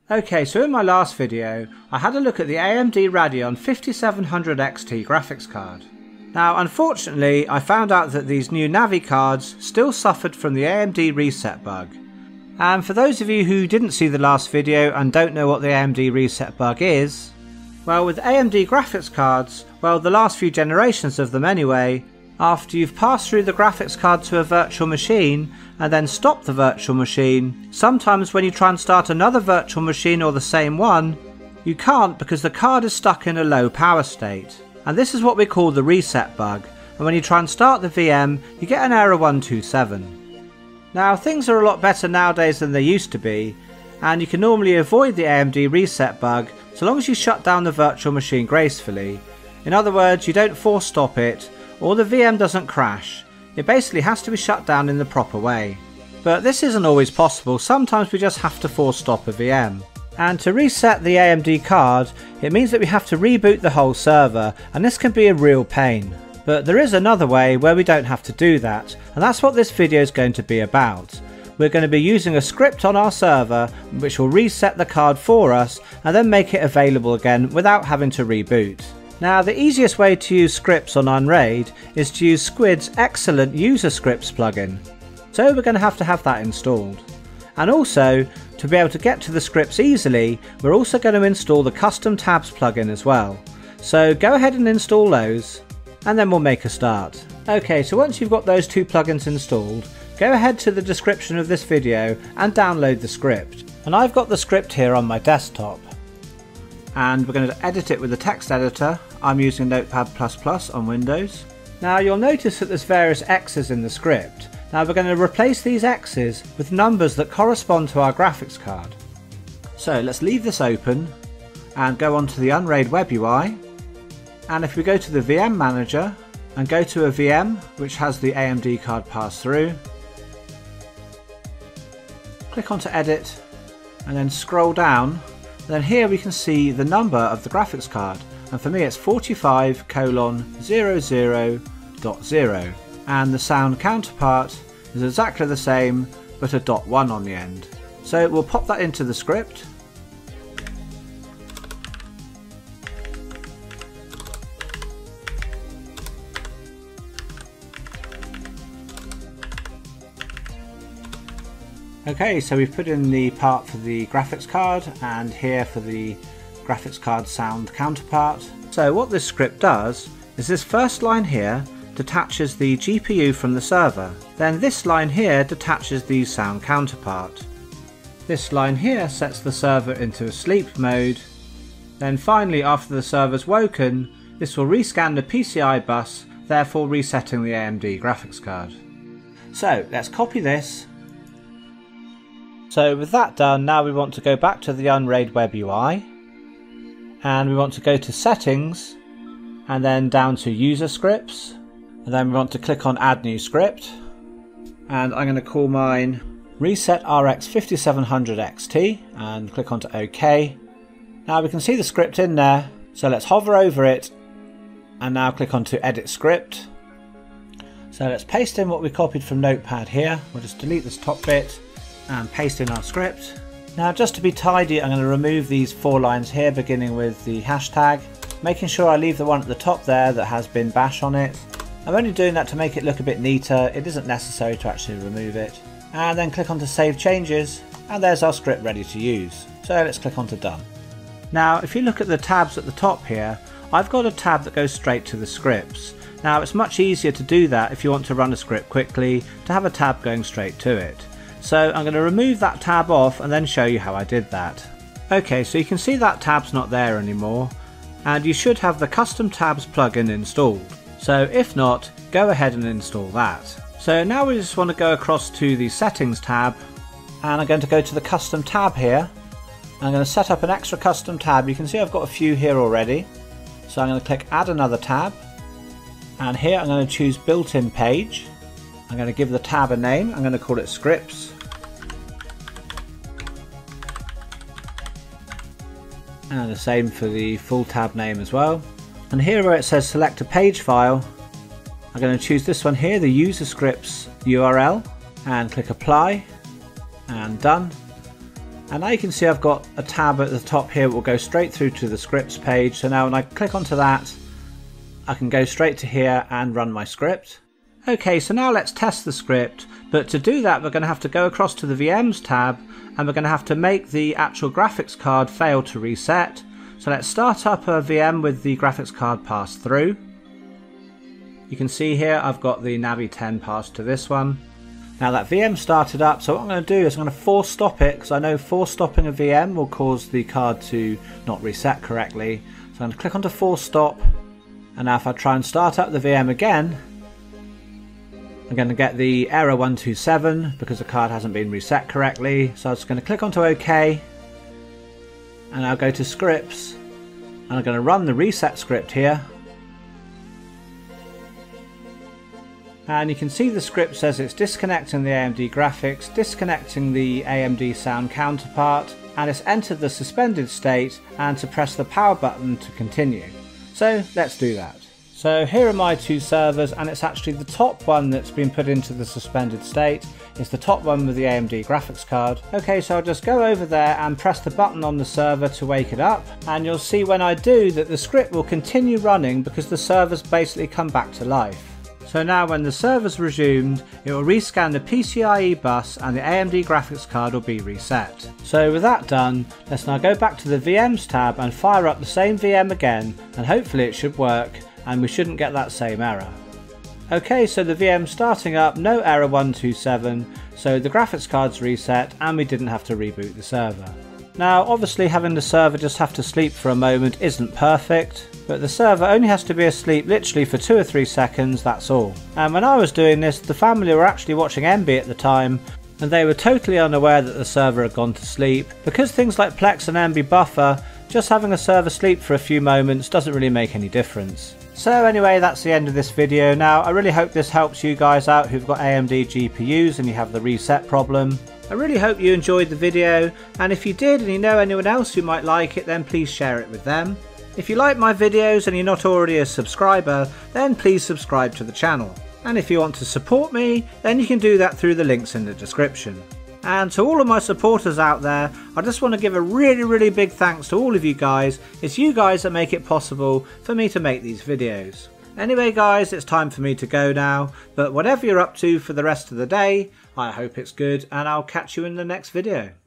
Okay, so in my last video, I had a look at the AMD Radeon 5700 XT graphics card. Now unfortunately, I found out that these new Navi cards still suffered from the AMD reset bug. And for those of you who didn't see the last video and don't know what the AMD reset bug is, well, with AMD graphics cards, well, the last few generations of them anyway, after you've passed through the graphics card to a virtual machine and then stopped the virtual machine, sometimes when you try and start another virtual machine or the same one, you can't because the card is stuck in a low power state. And this is what we call the reset bug, and when you try and start the VM, you get an error 127. Now things are a lot better nowadays than they used to be, and you can normally avoid the AMD reset bug so long as you shut down the virtual machine gracefully. In other words, you don't force stop it, or the VM doesn't crash. It basically has to be shut down in the proper way. But this isn't always possible, sometimes we just have to force stop a VM. And to reset the AMD card, it means that we have to reboot the whole server, and this can be a real pain. But there is another way where we don't have to do that, and that's what this video is going to be about. We're going to be using a script on our server which will reset the card for us and then make it available again without having to reboot. Now the easiest way to use scripts on unRAID is to use Squid's excellent user scripts plugin. So we're going to have that installed. And also, to be able to get to the scripts easily, we're also going to install the custom tabs plugin as well. So go ahead and install those, and then we'll make a start. Okay, so once you've got those two plugins installed, go ahead to the description of this video and download the script. And I've got the script here on my desktop. And we're going to edit it with the text editor. I'm using Notepad++ on Windows. Now you'll notice that there's various X's in the script. Now we're going to replace these X's with numbers that correspond to our graphics card. So let's leave this open and go on to the unRAID web UI. And if we go to the VM manager and go to a VM which has the AMD card passed through, click onto edit and then scroll down. Then here we can see the number of the graphics card, and for me it's 45:00.0, and the sound counterpart is exactly the same but a .1 on the end. So we'll pop that into the script. Okay, so we've put in the part for the graphics card and here for the graphics card sound counterpart. So what this script does is this first line here detaches the GPU from the server. Then this line here detaches the sound counterpart. This line here sets the server into a sleep mode. Then finally, after the server's woken, this will rescan the PCI bus, therefore resetting the AMD graphics card. So let's copy this. So with that done, now we want to go back to the unRAID web UI and we want to go to settings and then down to user scripts, and then we want to click on add new script, and I'm going to call mine reset RX 5700 XT and click onto OK. Now we can see the script in there, so let's hover over it and now click onto edit script. So let's paste in what we copied from Notepad here. We'll just delete this top bit and paste in our script. Now just to be tidy, I'm going to remove these 4 lines here beginning with the hashtag, making sure I leave the one at the top there that has bin bash on it. I'm only doing that to make it look a bit neater, it isn't necessary to actually remove it. And then click on to save changes, and there's our script ready to use. So let's click on to done. Now if you look at the tabs at the top here, I've got a tab that goes straight to the scripts. Now it's much easier to do that if you want to run a script quickly, to have a tab going straight to it. So I'm going to remove that tab off and then show you how I did that. Okay, so you can see that tab's not there anymore, and you should have the custom tabs plugin installed. So if not, go ahead and install that. So now we just want to go across to the settings tab, and I'm going to go to the custom tab here. I'm going to set up an extra custom tab. You can see I've got a few here already. So I'm going to click add another tab, and here I'm going to choose built-in page. I'm going to give the tab a name. I'm going to call it scripts. And the same for the full tab name as well. And here where it says select a page file, I'm going to choose this one here, the user scripts URL, and click apply and done. And now you can see I've got a tab at the top here that will go straight through to the scripts page. So now when I click onto that, I can go straight to here and run my script. Okay, so now let's test the script, but to do that we're going to have to go across to the VMs tab and we're going to have to make the actual graphics card fail to reset. So let's start up a VM with the graphics card passed through. You can see here I've got the Navi 10 passed to this one. Now that VM started up, so what I'm going to do is I'm going to force stop it, because I know force stopping a VM will cause the card to not reset correctly. So I'm going to click onto force stop, and now if I try and start up the VM again, I'm going to get the error 127 because the card hasn't been reset correctly. So I'm just going to click onto OK, and I'll go to scripts, and I'm going to run the reset script here. And you can see the script says it's disconnecting the AMD graphics, disconnecting the AMD sound counterpart, and it's entered the suspended state and to press the power button to continue. So let's do that. So here are my two servers, and it's actually the top one that's been put into the suspended state. It's the top one with the AMD graphics card. Okay, so I'll just go over there and press the button on the server to wake it up, and you'll see when I do that the script will continue running because the server's basically come back to life. So now when the server's resumed, it will rescan the PCIe bus and the AMD graphics card will be reset. So with that done, let's now go back to the VMs tab and fire up the same VM again, and hopefully it should work and we shouldn't get that same error. Okay, so the VM's starting up, no error 127, so the graphics card's reset and we didn't have to reboot the server. Now obviously having the server just have to sleep for a moment isn't perfect, but the server only has to be asleep literally for 2 or 3 seconds, that's all. And when I was doing this, the family were actually watching MB at the time, and they were totally unaware that the server had gone to sleep. Because things like Plex and MB buffer, just having a server sleep for a few moments doesn't really make any difference. So anyway, that's the end of this video. Now I really hope this helps you guys out who've got AMD GPUs and you have the reset problem. I really hope you enjoyed the video, and if you did and you know anyone else who might like it, then please share it with them. If you like my videos and you're not already a subscriber, then please subscribe to the channel. And if you want to support me, then you can do that through the links in the description. And to all of my supporters out there, I just want to give a really big thanks to all of you guys. It's you guys that make it possible for me to make these videos. Anyway guys, it's time for me to go now, but whatever you're up to for the rest of the day, I hope it's good, and I'll catch you in the next video.